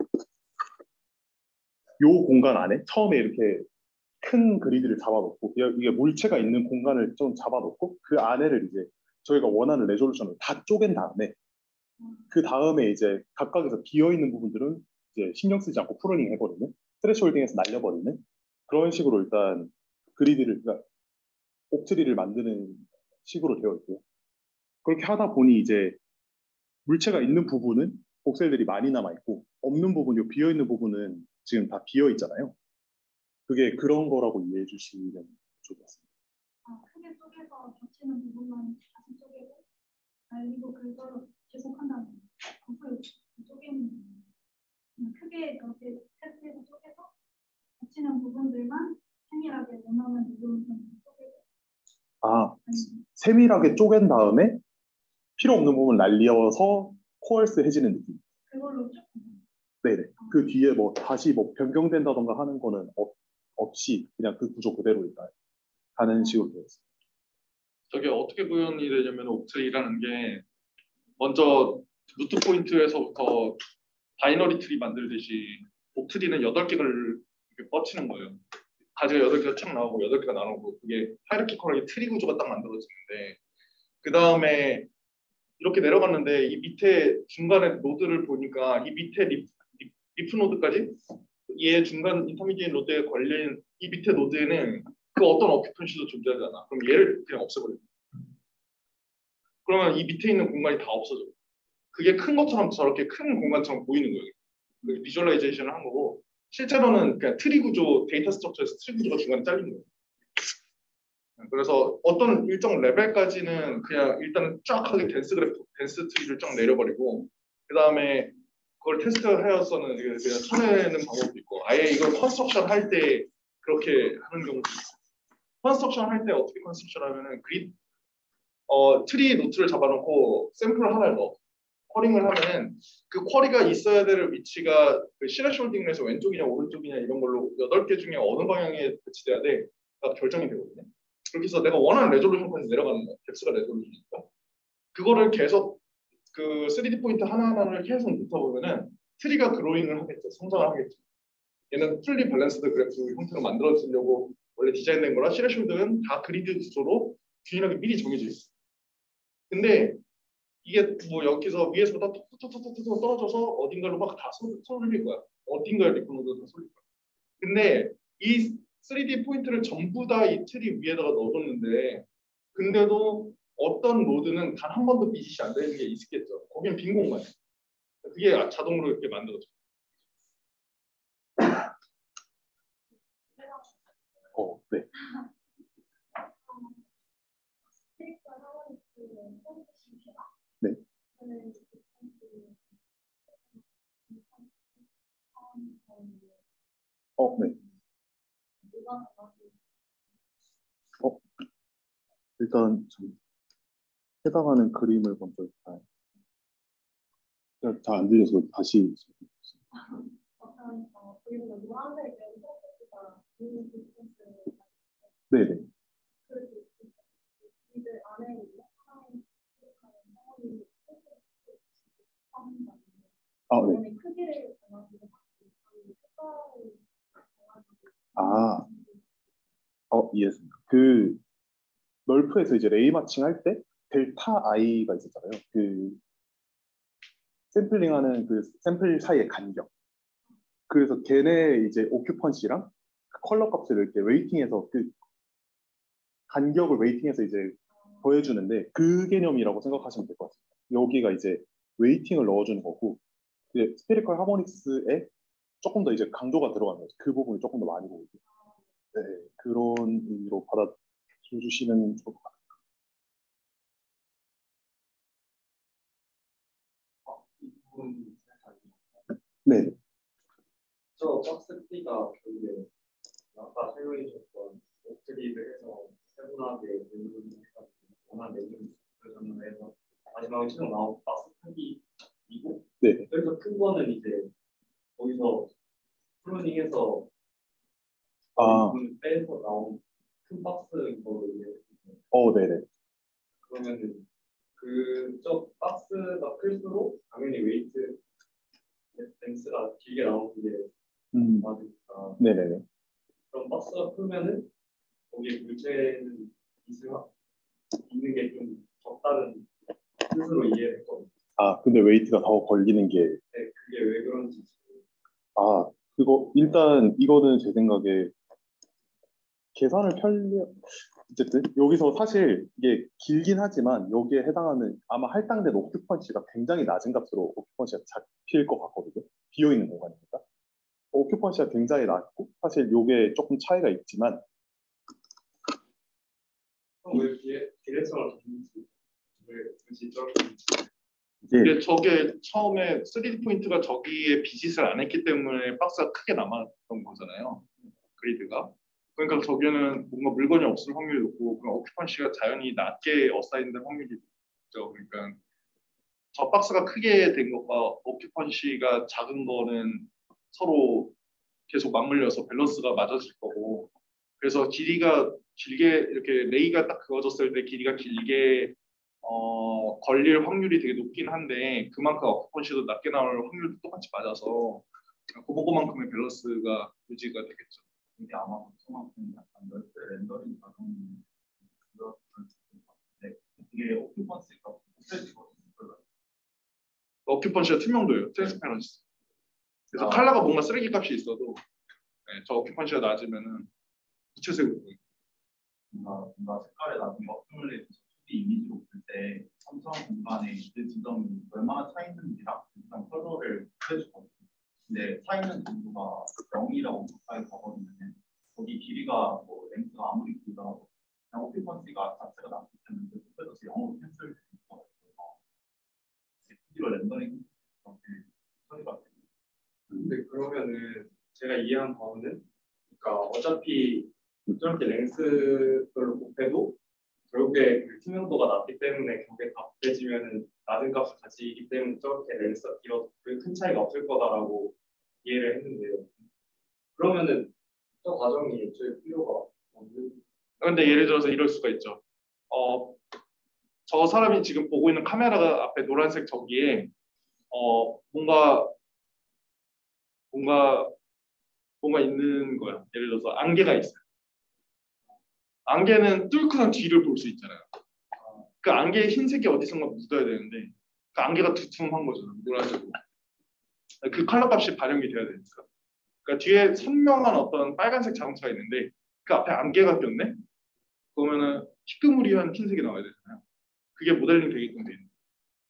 요 공간 안에 처음에 이렇게 큰 그리드를 잡아놓고 이게 이게 물체가 있는 공간을 좀 잡아놓고 그 안에를 이제 저희가 원하는 레졸루션을 다 쪼갠 다음에 그 다음에 이제 각각에서 비어 있는 부분들은 이제 신경 쓰지 않고 프로닝 해버리는 스트레스홀딩에서 날려버리는 그런 식으로 일단 그리드를 그러니까 옥트리를 만드는 식으로 되어 있고요. 그렇게 하다 보니 이제 물체가 있는 부분은 복셀들이 많이 남아 있고 없는 부분, 요 비어 있는 부분은 지금 다 비어 있잖아요. 그게 그런 거라고 이해해 주시면 좋을 것 같습니다. 아, 크게 쪼개서 겹치는 부분만 다시 쪼개고 날리고 그걸 계속 한다는 거예요. 쪼개는 그냥 크게 그렇게 테스트해서 쪼개서 겹치는 부분들만 세밀하게 원하는 부분만 쪼개고 아, 아니면 세밀하게 쪼갠 다음에 필요 없는 부분 날려서 코얼스 해지는 느낌. 그걸로 쭉 네네. 그 뒤에 뭐 다시 뭐 변경된다던가 하는 거는 없, 없이 그냥 그 구조 그대로 일단 가는 식으로 되어 있습니다. 저게 어떻게 구현이 되냐면 옥트리라는 게 먼저 루트 포인트에서부터 바이너리 트리 만들듯이 옥트리는 여덟 개를 이렇게 뻗치는 거예요. 가지가 여덟 개가 쫙 나오고 여덟 개가 나오고 그게 하이라키컬하게 트리 구조가 딱 만들어지는데 그 다음에 이렇게 내려갔는데 이 밑에 중간에 노드를 보니까 이 밑에 리, 리, 리프 노드까지 얘 중간 인터미디에이트 노드에 걸린 이 밑에 노드에는 그 어떤 어큐펀시도 존재하지 않아. 그럼 얘를 그냥 없애버려. 그러면 이 밑에 있는 공간이 다 없어져. 그게 큰 것처럼 저렇게 큰 공간처럼 보이는 거예요. 그 비주얼라이제이션을 한 거고 실제로는 그냥 트리 구조, 데이터 스트럭처에서 트리 구조가 중간에 잘린 거예요. 그래서 어떤 일정 레벨까지는 그냥 일단은 쫙 하게 댄스 그래프, 댄스 트리를 쫙 내려버리고 그 다음에 그걸 테스트하여서는 그냥 쳐내는 방법도 있고 아예 이걸 컨스트럭션 할 때 그렇게 하는 경우도 있어요. 컨스트럭션 할 때 어떻게 컨스트럭션 하면은 그리 어, 트리 노트를 잡아놓고 샘플을 하나를 넣어 쿼링을 하면은 그 쿼리가 있어야 될 위치가 그 시레숄딩에서 왼쪽이냐 오른쪽이냐 이런 걸로 여덟 개 중에 어느 방향에 배치돼야 돼가 결정이 되거든요. 그렇게 해서 내가 원하는 레졸루션까지 내려가는 거야. 덱스가 레졸루션이니까. 그거를 계속 그 쓰리디 포인트 하나하나를 계속 놓다 보면은 트리가 그로잉을 하겠죠. 성장을 하겠죠. 얘는 풀리 밸런스드 그래프 형태로 만들어지려고 원래 디자인된 거라 시레숄드는 다 그리드 구조로 균일하게 미리 정해져 있어. 근데 이게 뭐 여기서 위에서부터 톡톡톡톡톡 떨어져서 어딘가로 막 다 쏠릴 거야. 어딘가에 리코노도 다 쏠릴 거야. 근데 이 쓰리디 포인트를 전부 다 이 트리 위에다가 넣어뒀는데 근데도 어떤 노드는 단 한 번도 비짓이 안 되는 게 있겠죠. 거기는 빈 공간이야. 그게 자동으로 이렇게 만들어져. 어, 네. 네. 어, 네. 어, 일단 좀 해당하는 그림을 먼저 잘 안 들려서 다시. 네네. 아, 네. 아, 어, 이해했습니다. 그 널프에서 이제 레이 마칭 할 때 델타 i가 있었잖아요. 그 샘플링하는 그 샘플 사이의 간격. 그래서 걔네 이제 오큐펀시랑 그 컬러 값을 이렇게 웨이팅해서 그 간격을 웨이팅해서 이제 더해주는데 그 개념이라고 생각하시면 될 것 같습니다. 여기가 이제 웨이팅을 넣어주는 거고 이제 스페리컬 하모닉스에 조금 더 이제 강조가 들어가는 거죠. 그 부분이 조금 더 많이 보이고 네, 그런 의미로 받아주시면 좋을 것 같아요. 네. 저 박스 T가 그게 아까 설명해 주셨던 옥트리를 해서 세분하게 원하는 내용을 해서 마지막에 최종 나온 박스 크기이고 네. 그래서 큰 거는 이제 거기서 프로닝해서 아, 빼서 나온 큰 박스인 걸로 이제 어, 네네. 그러면은 그쪽 박스가 클수록 당연히 웨이트 렌스가 길게 나오는 게 음, 맞으니까 네네네. 그럼 박스가 크면은 거기에 물체는 있을 있는 게 좀 적다는 뜻으로 이해했거든요. 아, 근데 웨이트가 더 걸리는 게, 네, 그게 왜 그런지. 아, 그거, 일단 이거는 제 생각에 계산을 편리, 어쨌든 여기서 사실 이게 길긴 하지만 여기에 해당하는 아마 할당된 오큐펀시가 굉장히 낮은 값으로 오큐펀시가 잡힐 것 같거든요. 비어있는 공간이니까. 오큐펀시가 굉장히 낮고 사실 이게 조금 차이가 있지만 그럼 왜 비례, 비례성을 잡는지 왜 굳이 저렇게 이게 이게 저게 처음에 쓰리디 포인트가 저기에 비짓을 안 했기 때문에 박스가 크게 남았던 거잖아요. 그리드가. 그러니까 저기는 뭔가 물건이 없을 확률이 높고 그럼 오큐펀시가 자연히 낮게 어사인된 확률이 높죠. 그러니까 저 박스가 크게 된 것과 오큐펀시가 작은 거는 서로 계속 맞물려서 밸런스가 맞아질 거고 그래서 길이가 길게 이렇게 레이가 딱 그어졌을 때 길이가 길게 어, 걸릴 확률이 되게 높긴 한데 그만큼 오큐펀시도 낮게 나올 확률도 똑같이 맞아서 그만큼의 밸런스가 유지가 되겠죠. 이게 아마 그만큼 약간 넓게 렌더링 과정이 그렇을 것 같은데 이게 오큐펀시가 곱해지거든요. 오큐펀시가 투명도예요. 트랜스페런시. 그래서 아. 컬러가 뭔가 쓰레기 값이 있어도 네, 저 오큐펀시가 낮으면은 무채색으로 보여요. 뭔가 뭔가 색깔이 낮은 거 오큐뮬레이터 투디 이미지로 볼 때 삼성 공간에 그 지점이 얼마나 차 있는지랑 일단 컬러를 곱해주거든요. 근데 차 있는 정도가 영이라고 가까이 가버리면 거기 길이가 뭐 렌스가 아무리 길더라도 그냥 오큐펀시가 자체가 낮기 때문에 곱해져서 영으로 캔슬 되는 거예요. 투디로 렌더링 이렇게 처리가 돼요. 근데 그러면은 제가 이해한 바로는 그러니까 어차피 저렇게 렌스별로 곱해도 결국에 그 투명도가 낮기 때문에 결국에 다 곱해지면은 낮은 값을 가지기 때문에 저렇게 렌스가 길어도 큰 차이가 없을 거다라고 이해를 했는데요. 그러면은 저 과정이 애초에 필요가 없는. 그런데 예를 들어서 이럴 수가 있죠. 어, 저 사람이 지금 보고 있는 카메라가 앞에 노란색 저기에 어, 뭔가 뭔가 뭔가 있는 거야. 예를 들어서 안개가 있어요. 안개는 뚫고 난 뒤를 볼 수 있잖아요. 그 안개에 흰색이 어디선가 묻어야 되는데 그 안개가 두툼한 거죠. 노란색으로. 그 컬러 값이 반영이 돼야 되니까. 그러니까 뒤에 선명한 어떤 빨간색 자동차가 있는데 그 앞에 안개가 꼈네? 그러면은 희끄무리한 흰색이 나와야 되잖아요. 그게 모델링 되게끔 돼 있는 거예요.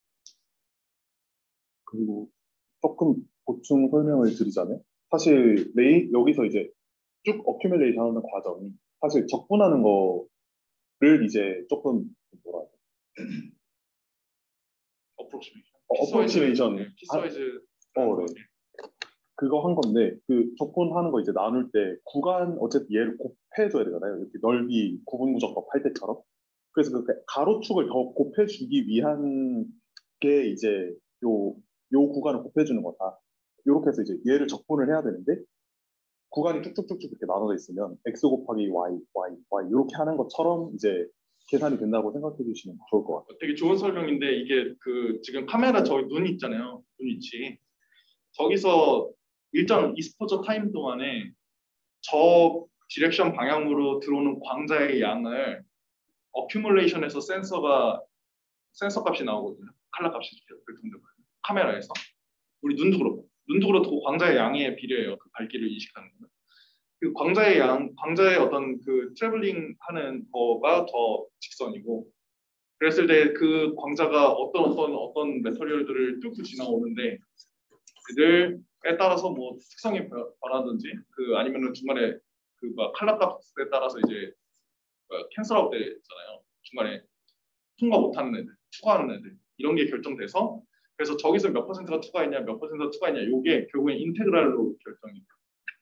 그리고 조금 보충 설명을 드리자면 사실 레이 여기서 이제 쭉 어큐뮬레이션 하는 과정이 사실 적분하는 거를 이제 조금 뭐라 해야 돼? 어프로시메이션. 어, 어프로시메이션. 피스와이즈. 어, 네. 그거 한 건데 그 적분하는 거 이제 나눌 때 구간 어쨌든 얘를 곱해줘야 되잖아요. 이렇게 넓이 구분구조법 할 때처럼. 그래서 그 가로축을 더 곱해주기 위한 게 이제 요, 요 구간을 곱해주는 거다. 이렇게 해서 이제 얘를 적분을 해야 되는데 구간이 쭉쭉쭉쭉 이렇게 나눠져 있으면 x 곱하기 y, y, y 이렇게 하는 것처럼 이제 계산이 된다고 생각해 주시면 좋을 것 같아요. 되게 좋은 설명인데 이게 그 지금 카메라 저기 눈 있잖아요. 눈 위치. 저기서 일정 이스포저 타임 동안에 저 디렉션 방향으로 들어오는 광자의 양을 어큐뮬레이션에서 센서가 센서 값이 나오거든요. 칼라 값이 결정되거든요. 카메라에서. 우리 눈도 그렇고 눈도 그렇고 광자의 양에 비례해요. 그 밝기를 인식하는 거는. 그 광자의 양, 광자의 어떤 그 트래블링 하는 거가 더 직선이고 그랬을 때 그 광자가 어떤 어떤 어떤 메터리얼들을 뚫고 지나오는데 그들에 따라서 뭐 특성이 변하든지 그 아니면은 중간에 그 막 칼라 값에 따라서 이제 캔슬아웃 되잖아요. 중간에 통과 못하는 애들, 추가하는 애들 이런 게 결정돼서 그래서 저기서 몇 퍼센트가 추가했냐, 몇 퍼센트가 추가했냐 이게 결국엔 인테그랄로 결정이 돼요.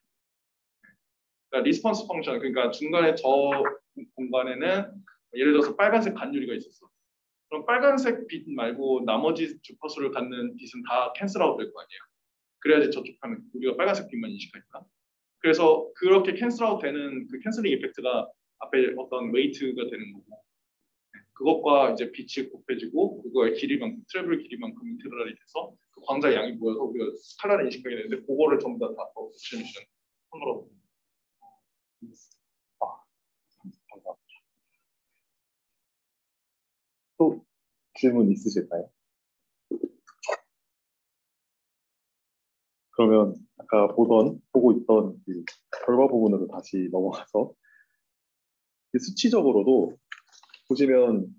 그러니까 리스폰스 펑션, 그러니까 중간에 저 공간에는 예를 들어서 빨간색 간유리가 있었어. 그럼 빨간색 빛 말고 나머지 주파수를 갖는 빛은 다 캔슬아웃 될 거 아니에요. 그래야지 저쪽 편은 우리가 빨간색 빛만 인식하니까. 그래서 그렇게 캔슬아웃 되는 그 캔슬링 이펙트가 앞에 어떤 웨이트가 되는 거고 그것과 이제 빛이 곱해지고 그거의 길이만큼 트래블 길이만큼 인테그랄이 돼서 그 광자 양이 모여서 우리가 스칼라를 인식하게 되는데 그거를 전부 다 다 디스트리뷰션 손으로. 아, 감사합니다. 또 질문 있으실까요? 그러면 아까 보던 보고 있던 그 결과 부분으로 다시 넘어가서 수치적으로도 보시면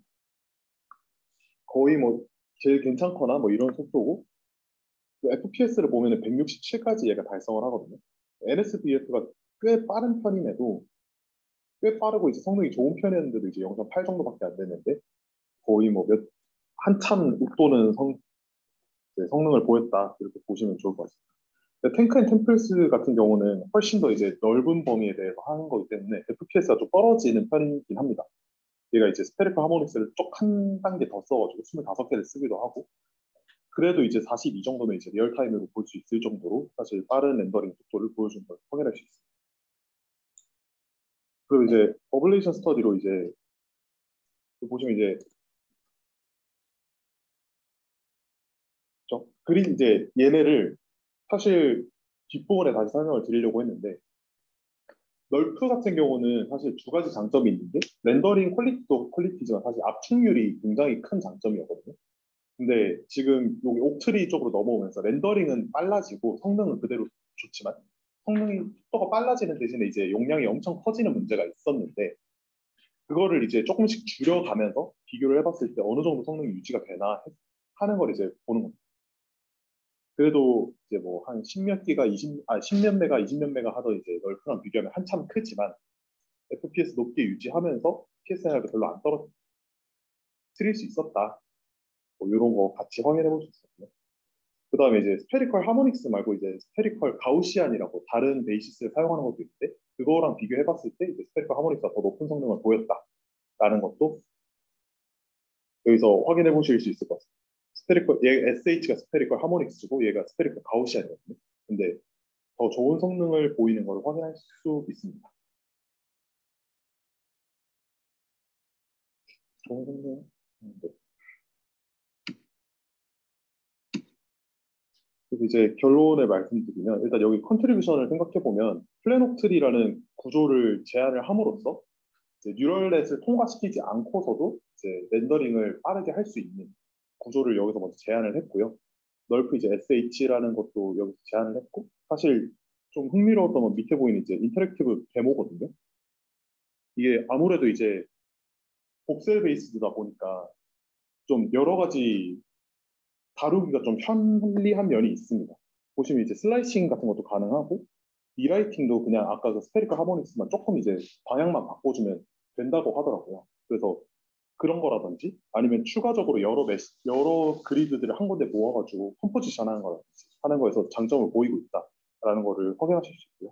거의 뭐 제일 괜찮거나 뭐 이런 속도고 에프피에스를 보면 백육십칠까지 얘가 달성을 하거든요. 엔에스비에프가 꽤 빠른 편임에도 꽤 빠르고 이제 성능이 좋은 편이었는데도 이제 영 점 팔 정도밖에 안 되는데 거의 뭐 몇 한참 웃도는 성, 성능을 보였다 이렇게 보시면 좋을 것 같습니다. 탱크 앤 템플스 같은 경우는 훨씬 더 이제 넓은 범위에 대해서 하는 거기 때문에 에프피에스가 좀 떨어지는 편이긴 합니다. 얘가 이제 스페리컬 하모닉스를 쭉 한 단계 더 써가지고 스물다섯 개를 쓰기도 하고 그래도 이제 사십이 정도면 이제 리얼타임으로 볼 수 있을 정도로 사실 빠른 렌더링 속도를 보여주는 걸 확인할 수 있습니다. 그리고 이제 어블레이션 스터디로 이제 보시면 이제 저 그린 이제 얘네를 사실 뒷부분에 다시 설명을 드리려고 했는데 널프 같은 경우는 사실 두 가지 장점이 있는데 렌더링 퀄리티도 퀄리티지만 사실 압축률이 굉장히 큰 장점이었거든요. 근데 지금 여기 옥트리 쪽으로 넘어오면서 렌더링은 빨라지고 성능은 그대로 좋지만 성능이 속도가 빨라지는 대신에 이제 용량이 엄청 커지는 문제가 있었는데 그거를 이제 조금씩 줄여가면서 비교를 해봤을 때 어느 정도 성능이 유지가 되나 하는 걸 이제 보는 겁니다. 그래도 이제 뭐 한 십몇 기가 이십, 아 십몇 메가, 이십몇 메가 하던 이제 널프랑 비교하면 한참 크지만 에프피에스 높게 유지하면서 피에스아이가 별로 안 떨어뜨릴 수 있었다. 뭐 이런 거 같이 확인해 볼 수 있었고요. 그 다음에 이제 스페리컬 하모닉스 말고 이제 스페리컬 가우시안이라고 다른 베이시스를 사용하는 것도 있는데 그거랑 비교해 봤을 때 이제 스페리컬 하모닉스가 더 높은 성능을 보였다라는 것도 여기서 확인해 보실 수 있을 것 같습니다. 스페리컬, 얘 에스에이치가 스페리컬 하모닉스고 얘가 스페리컬 가우시안이거든요. 근데 더 좋은 성능을 보이는 걸 확인할 수 있습니다. 좋은 성능. 네. 그래서 이제 결론을 말씀드리면 일단 여기 컨트리뷰션을 생각해 보면 플래녹트리라는 구조를 제안을 함으로써 이제 뉴럴넷을 통과시키지 않고서도 이제 렌더링을 빠르게 할 수 있는 구조를 여기서 먼저 제안을 했고요. 널프 이제 에스에이치라는 것도 여기서 제안을 했고 사실 좀 흥미로웠던 건 밑에 보이는 이제 인터랙티브 데모거든요. 이게 아무래도 이제 복셀 베이스다 보니까 좀 여러 가지 다루기가 좀 편리한 면이 있습니다. 보시면 이제 슬라이싱 같은 것도 가능하고 리라이팅도 그냥 아까 그 스페리컬 하모닉스만 조금 이제 방향만 바꿔주면 된다고 하더라고요. 그래서 그런 거라든지 아니면 추가적으로 여러 메시, 여러 그리드들을 한 군데 모아가지고 컴포지션 하는 거라든지 하는 거에서 장점을 보이고 있다라는 거를 확인하실 수 있고요.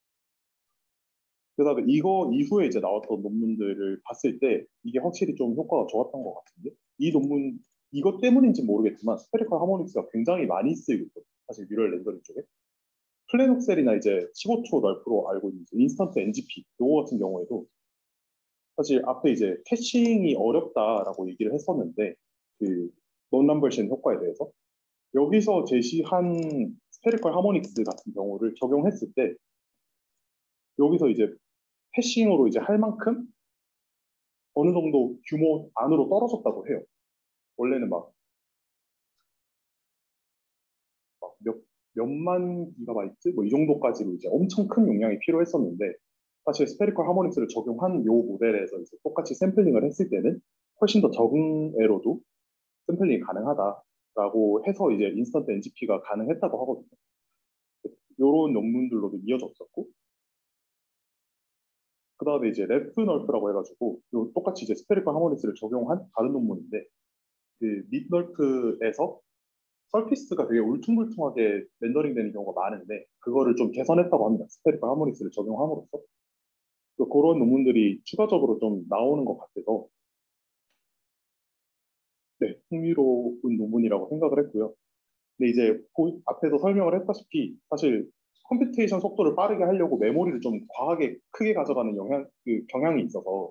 그다음에 이거 이후에 이제 나왔던 논문들을 봤을 때 이게 확실히 좀 효과가 좋았던 것 같은데 이 논문 이것 때문인지 모르겠지만 스페리컬 하모닉스가 굉장히 많이 쓰이고 있거든요. 사실 뉴럴 렌더링 쪽에 플래녹셀이나 이제 십오 초 널프로 알고 있는 인스턴트 엔지피 요거 같은 경우에도 사실 앞에 이제 캐싱이 어렵다라고 얘기를 했었는데 그 논넘버션 효과에 대해서 여기서 제시한 스페리컬 하모닉스 같은 경우를 적용했을 때 여기서 이제 패싱으로 이제 할 만큼 어느 정도 규모 안으로 떨어졌다고 해요. 원래는 막, 막 몇, 몇만 기가바이트 뭐 이 정도까지로 이제 엄청 큰 용량이 필요했었는데 사실 스페리컬 하모닉스를 적용한 요 모델에서 이제 똑같이 샘플링을 했을 때는 훨씬 더 적은 애로도 샘플링이 가능하다라고 해서 이제 인스턴트 엔지피가 가능했다고 하거든요. 이런 논문들로도 이어졌었고 그 다음에 이제 랩프널프라고 해가지고 똑같이 이제 스페리컬 하모닉스를 적용한 다른 논문인데 그 립널프에서 서피스가 되게 울퉁불퉁하게 렌더링 되는 경우가 많은데 그거를 좀 개선했다고 합니다. 스페리컬 하모닉스를 적용함으로써 그런 논문들이 추가적으로 좀 나오는 것 같아서 네, 흥미로운 논문이라고 생각을 했고요. 근데 이제 앞에서 설명을 했다시피 사실 컴퓨테이션 속도를 빠르게 하려고 메모리를 좀 과하게 크게 가져가는 영향, 그 경향이 있어서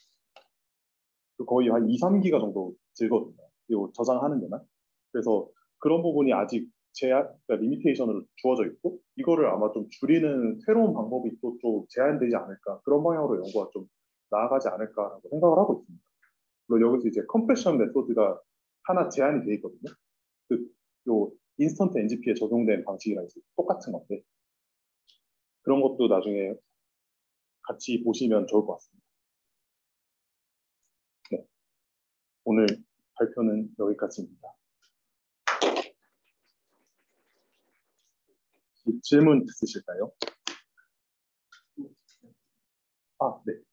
거의 한 이, 삼 기가 정도 들거든요. 이거 저장하는 데만. 그래서 그런 부분이 아직 제한, 그러니까 리미테이션으로 주어져 있고 이거를 아마 좀 줄이는 새로운 방법이 또 좀 제한되지 않을까 그런 방향으로 연구가 좀 나아가지 않을까라고 생각을 하고 있습니다. 물론 여기서 이제 컴프레션 메소드가 하나 제한이 돼 있거든요. 그 요 인스턴트 엔지피에 적용된 방식이랑 이제 똑같은 건데 그런 것도 나중에 같이 보시면 좋을 것 같습니다. 네, 오늘 발표는 여기까지입니다. 질문 있으실까요? 아, 네.